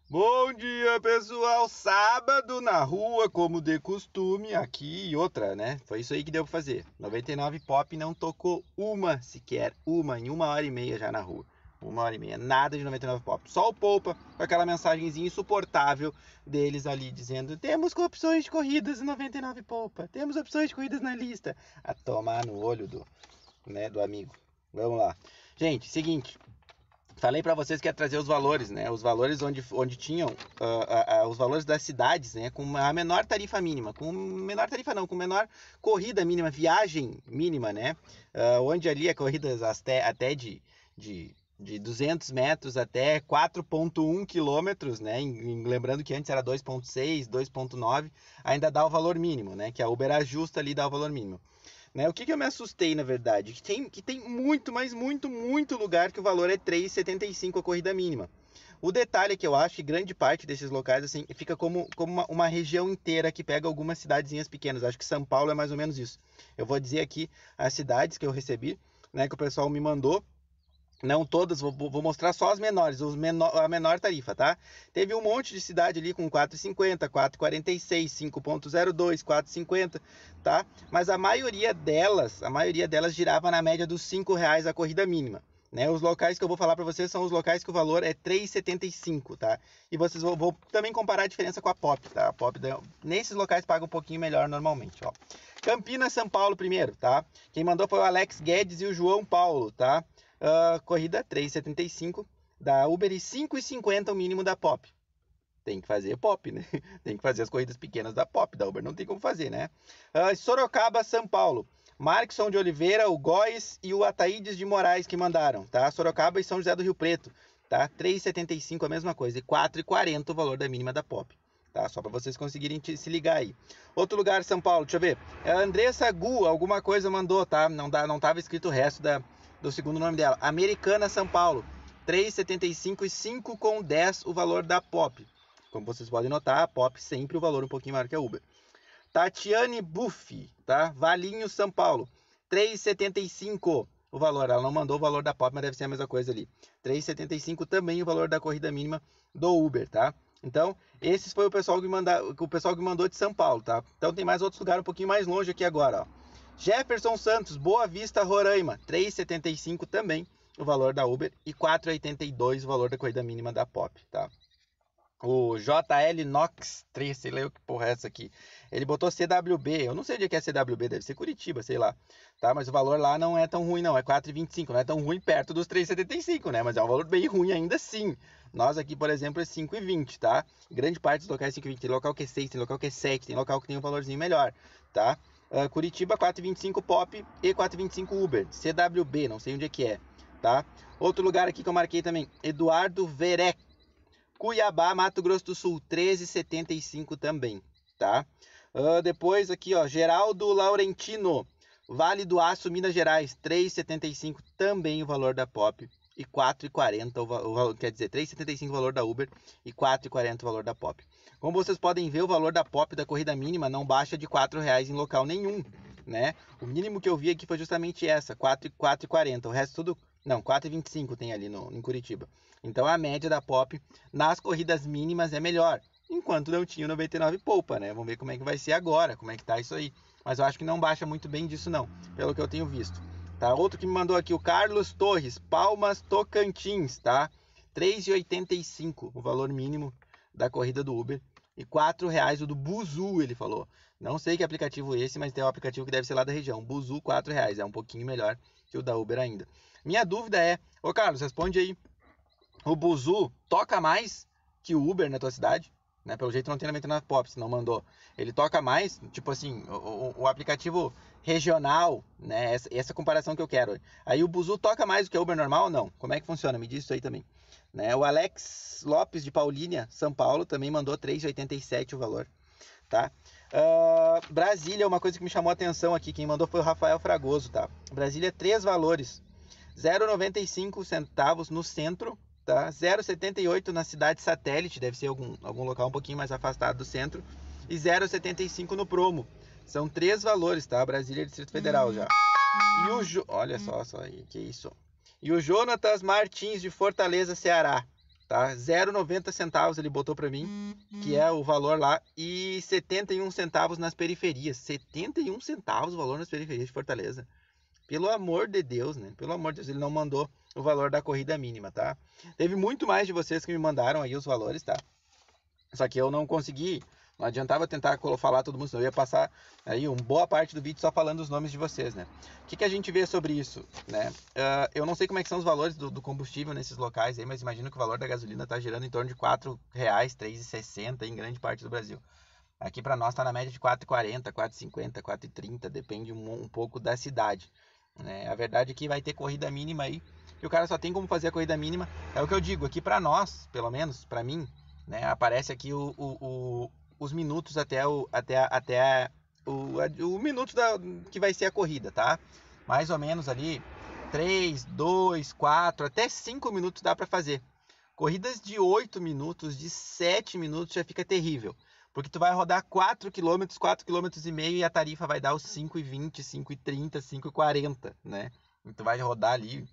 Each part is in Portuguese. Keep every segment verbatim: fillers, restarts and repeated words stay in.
Bom dia, pessoal! Sábado na rua, como de costume, aqui e outra, né? Foi isso aí que deu pra fazer. noventa e nove Pop não tocou uma sequer, uma, em uma hora e meia já na rua. Uma hora e meia, nada de noventa e nove Pop. Só o Poupa, com aquela mensagenzinha insuportável deles ali, dizendo: temos opções de corridas em noventa e nove Poupa, temos opções de corridas na lista. A tomar no olho do, né, do amigo. Vamos lá. Gente, seguinte... Falei para vocês que ia trazer os valores, né? Os valores onde, onde tinham uh, uh, uh, os valores das cidades, né? Com a menor tarifa mínima, com menor tarifa não, com menor corrida mínima, viagem mínima, né? Uh, onde ali é corridas até, até de, de, de duzentos metros até quatro ponto um quilômetros, né? Em, em, lembrando que antes era dois ponto seis, dois ponto nove, ainda dá o valor mínimo, né? Que a Uber ajusta ali, dá o valor mínimo. Né? O que, que eu me assustei, na verdade? Que tem, que tem muito, mas muito, muito lugar que o valor é três reais e setenta e cinco centavos a corrida mínima. O detalhe é que eu acho que grande parte desses locais assim, fica como, como uma, uma região inteira que pega algumas cidadezinhas pequenas. Acho que São Paulo é mais ou menos isso. Eu vou dizer aqui as cidades que eu recebi, né, que o pessoal me mandou. Não todas, vou, vou mostrar só as menores, os menor, a menor tarifa, tá? Teve um monte de cidade ali com quatro reais e cinquenta, quatro reais e quarenta e seis, cinco ponto zero dois, quatro reais e cinquenta, tá? Mas a maioria delas, a maioria delas girava na média dos cinco reais a corrida mínima. Né? Os locais que eu vou falar para vocês são os locais que o valor é três reais e setenta e cinco, tá? E vocês vão, vou também comparar a diferença com a Pop, tá? A Pop, nesses locais paga um pouquinho melhor normalmente, ó. Campinas, São Paulo primeiro, tá? Quem mandou foi o Alex Guedes e o João Paulo, tá? Uh, corrida três reais e setenta e cinco da Uber e cinco reais e cinquenta o mínimo da Pop. Tem que fazer Pop, né? Tem que fazer as corridas pequenas da Pop, da Uber não tem como fazer, né? Uh, Sorocaba, São Paulo. Markson de Oliveira, o Góes e o Ataídes de Moraes que mandaram, tá? Sorocaba e São José do Rio Preto, tá? três reais e setenta e cinco a mesma coisa e quatro reais e quarenta o valor da mínima da Pop. Tá, só para vocês conseguirem te, se ligar aí. Outro lugar, São Paulo, deixa eu ver. É a Andressa Gu, alguma coisa mandou, tá? Não, dá, não tava escrito o resto da, do segundo nome dela. Americana, São Paulo. três reais e setenta e cinco e cinco com dez o valor da Pop. Como vocês podem notar, a Pop sempre o valor um pouquinho maior que a Uber. Tatiane Buff, tá? Valinho, São Paulo. três reais e setenta e cinco o valor. Ela não mandou o valor da Pop, mas deve ser a mesma coisa ali. três reais e setenta e cinco também o valor da corrida mínima do Uber, tá? Então, esses foi o pessoal que, manda, o pessoal que mandou de São Paulo, tá? Então tem mais outros lugares um pouquinho mais longe aqui agora, ó. Jefferson Santos, Boa Vista, Roraima, três reais e setenta e cinco também o valor da Uber e quatro reais e oitenta e dois o valor da corrida mínima da Pop, tá? O J L Nox três, sei lá o que porra é essa aqui. Ele botou C W B, eu não sei onde é que é C W B, deve ser Curitiba, sei lá. Tá, mas o valor lá não é tão ruim não, é quatro reais e vinte e cinco, não é tão ruim perto dos três reais e setenta e cinco, né? Mas é um valor bem ruim ainda assim. Nós aqui, por exemplo, é cinco reais e vinte, tá? Grande parte dos locais é cinco reais e vinte, tem local que é seis, tem local que é sete, tem local que tem um valorzinho melhor, tá? Uh, Curitiba, quatro reais e vinte e cinco Pop e quatro reais e vinte e cinco Uber. C W B, não sei onde é que é, tá? Outro lugar aqui que eu marquei também, Eduardo Verec. Cuiabá, Mato Grosso do Sul, treze reais e setenta e cinco também, tá? Uh, depois aqui, ó, Geraldo Laurentino, Vale do Aço, Minas Gerais, três reais e setenta e cinco também o valor da Pop e quatro reais e quarenta o valor, quer dizer, três reais e setenta e cinco o valor da Uber e quatro reais e quarenta o valor da Pop. Como vocês podem ver, o valor da Pop da corrida mínima não baixa de quatro reais em local nenhum, né? O mínimo que eu vi aqui foi justamente essa, quatro reais e quarenta, o resto tudo... Não, quatro reais e vinte e cinco tem ali no, em Curitiba. Então a média da Pop nas corridas mínimas é melhor. Enquanto não tinha o noventa e nove Poupa, né? Vamos ver como é que vai ser agora, como é que tá isso aí. Mas eu acho que não baixa muito bem disso não, pelo que eu tenho visto. Tá? Outro que me mandou aqui, o Carlos Torres, Palmas Tocantins, tá? três reais e oitenta e cinco o valor mínimo da corrida do Uber. E quatro reais o do Buzu, ele falou. Não sei que aplicativo é esse, mas tem um aplicativo que deve ser lá da região. Buzu, quatro reais. É um pouquinho melhor que o da Uber ainda. Minha dúvida é... Ô, Carlos, responde aí. O Buzu toca mais que o Uber na tua cidade? Né? Pelo jeito não tem noventa e nove Pop, se não mandou. Ele toca mais, tipo assim, o, o aplicativo regional, né? Essa, essa comparação que eu quero. Aí o Buzu toca mais do que o Uber normal ou não? Como é que funciona? Me diz isso aí também. Né? O Alex Lopes de Paulínia, São Paulo, também mandou três reais e oitenta e sete o valor. Tá? Uh, Brasília, uma coisa que me chamou a atenção aqui, quem mandou foi o Rafael Fragoso, tá? Brasília, três valores. zero reais e noventa e cinco centavos no centro, tá? zero reais e setenta e oito na cidade satélite, deve ser algum, algum local um pouquinho mais afastado do centro, e zero reais e setenta e cinco no promo. São três valores, tá? Brasília, Distrito Federal já. E o jo... Olha só, só aí, que isso. E o Jonatas Martins de Fortaleza, Ceará. tá? zero vírgula noventa centavos ele botou para mim, que é o valor lá, e setenta e um centavos nas periferias. setenta e um centavos o valor nas periferias de Fortaleza. Pelo amor de Deus, né? Pelo amor de Deus, ele não mandou o valor da corrida mínima, tá? Teve muito mais de vocês que me mandaram aí os valores, tá? Só que eu não consegui, não adiantava tentar falar todo mundo, senão eu ia passar aí uma boa parte do vídeo só falando os nomes de vocês, né? O que, que a gente vê sobre isso, né? Uh, eu não sei como é que são os valores do, do combustível nesses locais aí, mas imagino que o valor da gasolina tá girando em torno de quatro reais, três reais e sessenta em grande parte do Brasil. Aqui para nós tá na média de quatro reais e quarenta, quatro reais e cinquenta, quatro reais e trinta, depende um, um pouco da cidade. Né? A verdade é que vai ter corrida mínima aí, e o cara só tem como fazer a corrida mínima, é o que eu digo, aqui para nós, pelo menos, para mim, né, aparece aqui o, o, o, os minutos até o, até, até o, o minuto da, que vai ser a corrida, tá? Mais ou menos ali, três, dois, quatro, até cinco minutos dá para fazer. Corridas de oito minutos, de sete minutos já fica terrível. Porque tu vai rodar quatro quilômetros, quatro quilômetros e meio e a tarifa vai dar os cinco e vinte, cinco e trinta, cinco e quarenta, né? E tu vai rodar ali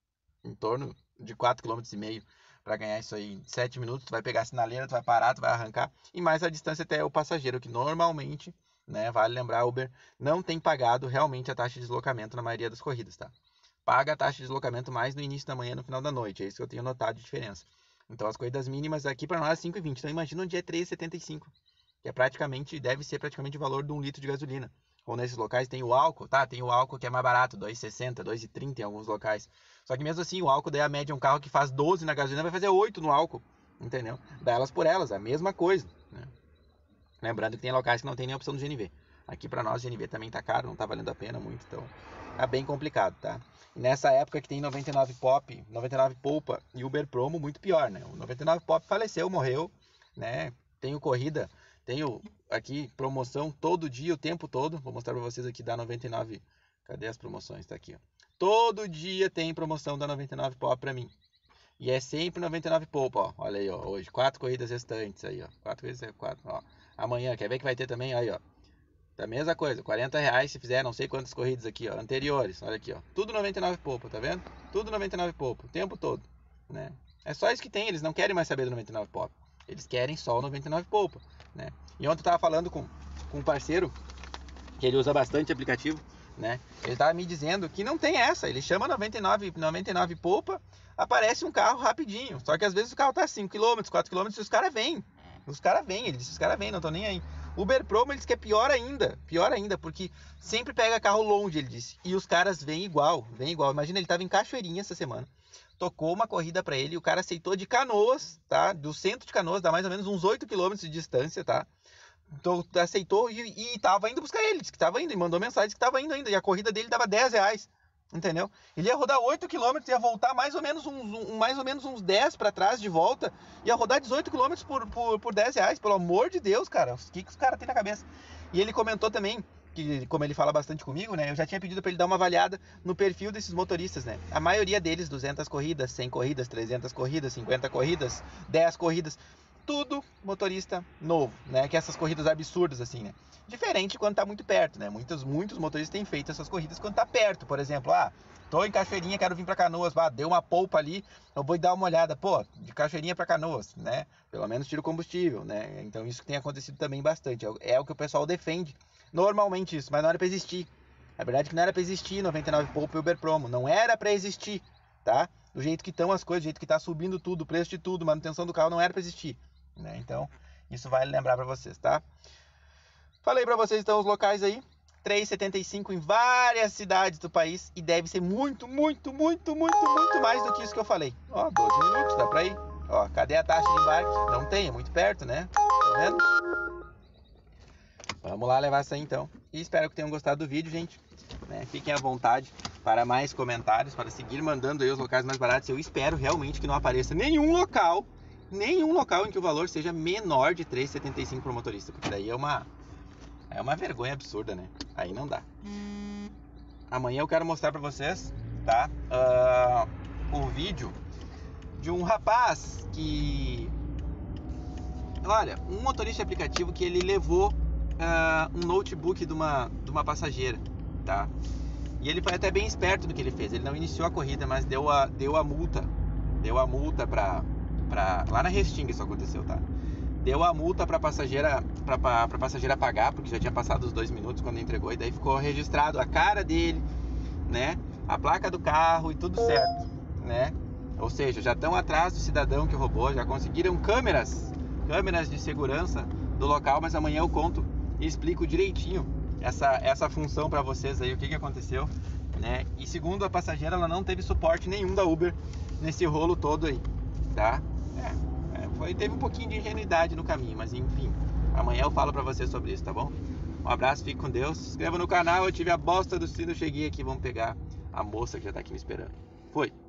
em torno de quatro quilômetros e meio para ganhar isso aí em sete minutos. Tu vai pegar a sinaleira, tu vai parar, tu vai arrancar. E mais a distância até o passageiro, que normalmente, né, vale lembrar, Uber não tem pagado realmente a taxa de deslocamento na maioria das corridas, tá? Paga a taxa de deslocamento mais no início da manhã e no final da noite. É isso que eu tenho notado de diferença. Então as corridas mínimas aqui para nós é cinco e vinte. Então imagina onde é três reais e setenta e cinco. Que é praticamente, deve ser praticamente o valor de um litro de gasolina. Ou nesses locais tem o álcool, tá? Tem o álcool que é mais barato, dois reais e sessenta, dois reais e trinta em alguns locais. Só que mesmo assim, o álcool daí a média, um carro que faz doze na gasolina vai fazer oito no álcool, entendeu? Dá elas por elas, a mesma coisa, né? Lembrando que tem locais que não tem nem a opção do G N V. Aqui pra nós o G N V também tá caro, não tá valendo a pena muito, então é bem complicado, tá? E nessa época que tem noventa e nove Pop, noventa e nove Poupa e Uber Promo, muito pior, né? O noventa e nove Pop faleceu, morreu, né? Tenho corrida, tenho aqui promoção todo dia, o tempo todo. Vou mostrar pra vocês aqui da noventa e nove. Cadê as promoções? Tá aqui, ó. Todo dia tem promoção da noventa e nove Pop pra mim. E é sempre noventa e nove Poupa, ó. Olha aí, ó. Hoje, quatro corridas restantes aí, ó. Quatro corridas, quatro, ó. Amanhã, quer ver que vai ter também? Aí, ó. Da mesma coisa, quarenta reais se fizer não sei quantas corridas aqui, ó. Anteriores, olha aqui, ó. Tudo noventa e nove Poupa, tá vendo? Tudo noventa e nove Poupa, o tempo todo, né? É só isso que tem, eles não querem mais saber do noventa e nove Pop. Eles querem só o noventa e nove Poupa, né? E ontem eu tava falando com, com um parceiro, que ele usa bastante aplicativo, né? Ele tava me dizendo que não tem essa, ele chama noventa e nove, noventa e nove Poupa, aparece um carro rapidinho, só que às vezes o carro tá cinco quilômetros, quatro quilômetros e os caras vêm. Os caras vêm, ele disse, os caras vêm, não estão nem aí. Uber Promo, ele disse que é pior ainda, pior ainda, porque sempre pega carro longe, ele disse, e os caras vêm igual, vêm igual. Imagina, ele tava em Cachoeirinha essa semana, tocou uma corrida pra ele, e o cara aceitou de Canoas, tá? Do centro de Canoas, dá mais ou menos uns oito quilômetros de distância, tá? Então, aceitou e, e tava indo buscar ele, disse que tava indo, e mandou mensagem que tava indo ainda, e a corrida dele dava dez reais, entendeu? Ele ia rodar oito quilômetros, ia voltar mais ou menos uns, um, mais ou menos uns dez para trás de volta, ia rodar dezoito quilômetros por, por, por dez reais, pelo amor de Deus, cara, o que, que os caras têm na cabeça? E ele comentou também, que como ele fala bastante comigo, né, eu já tinha pedido para ele dar uma avaliada no perfil desses motoristas, né, a maioria deles, duzentas corridas, cem corridas, trezentas corridas, cinquenta corridas, dez corridas, tudo motorista novo, né, que essas corridas absurdas assim, né. Diferente quando tá muito perto, né? Muitos, muitos motoristas têm feito essas corridas quando tá perto. Por exemplo, ah, tô em Cachoeirinha, quero vir pra Canoas, ah, deu uma polpa ali, eu vou dar uma olhada. Pô, de Cachoeirinha pra Canoas, né? Pelo menos tira o combustível, né? Então isso tem acontecido também bastante. É o que o pessoal defende. Normalmente isso, mas não era pra existir. A verdade é que não era pra existir noventa e nove Poupa e Uber Promo. Não era pra existir, tá? Do jeito que estão as coisas, do jeito que tá subindo tudo, o preço de tudo, manutenção do carro, não era pra existir, né? Então, isso vale lembrar pra vocês, tá? Falei pra vocês então os locais aí, três reais e setenta e cinco em várias cidades do país, e deve ser muito, muito, muito, muito, muito mais do que isso que eu falei. Ó, doze minutos, dá pra ir. Ó, cadê a taxa de embarque? Não tem, é muito perto, né? Tá vendo? Vamos lá levar essa aí então. E espero que tenham gostado do vídeo, gente. Né? Fiquem à vontade para mais comentários, para seguir mandando aí os locais mais baratos. Eu espero realmente que não apareça nenhum local, nenhum local em que o valor seja menor de três reais e setenta e cinco por motorista, porque daí é uma... É uma vergonha absurda, né? Aí não dá. Amanhã eu quero mostrar pra vocês, tá? Uh, o vídeo de um rapaz que... Olha, um motorista de aplicativo que ele levou uh, um notebook de uma, de uma passageira, tá? E ele foi até bem esperto no que ele fez. Ele não iniciou a corrida, mas deu a, deu a multa. Deu a multa pra, pra... Lá na Restinga isso aconteceu, tá? Deu a multa pra passageira, pra, pra, pra passageira pagar, porque já tinha passado os dois minutos quando entregou, e daí ficou registrado a cara dele, né? A placa do carro e tudo certo, né? Ou seja, já estão atrás do cidadão que roubou, já conseguiram câmeras, câmeras de segurança do local, mas amanhã eu conto e explico direitinho essa, essa função pra vocês aí, o que que aconteceu, né? E segundo a passageira, ela não teve suporte nenhum da Uber nesse rolo todo aí, tá? É, é, foi, teve um pouquinho de ingenuidade no caminho, mas enfim, amanhã eu falo pra vocês sobre isso, tá bom? Um abraço, fique com Deus, se inscreva no canal, eu tive a bosta do sino, cheguei aqui, vamos pegar a moça que já tá aqui me esperando. Foi!